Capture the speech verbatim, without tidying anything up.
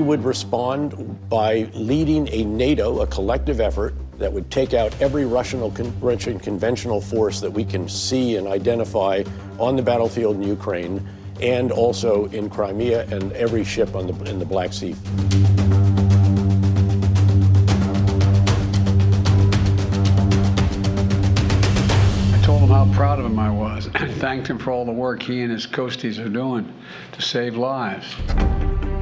would respond by leading a NATO, a collective effort that would take out every Russian, Russian conventional force that we can see and identify on the battlefield in Ukraine and also in Crimea and every ship on the, in the Black Sea. I told him how proud of him I was and thanked him for all the work he and his coasties are doing to save lives.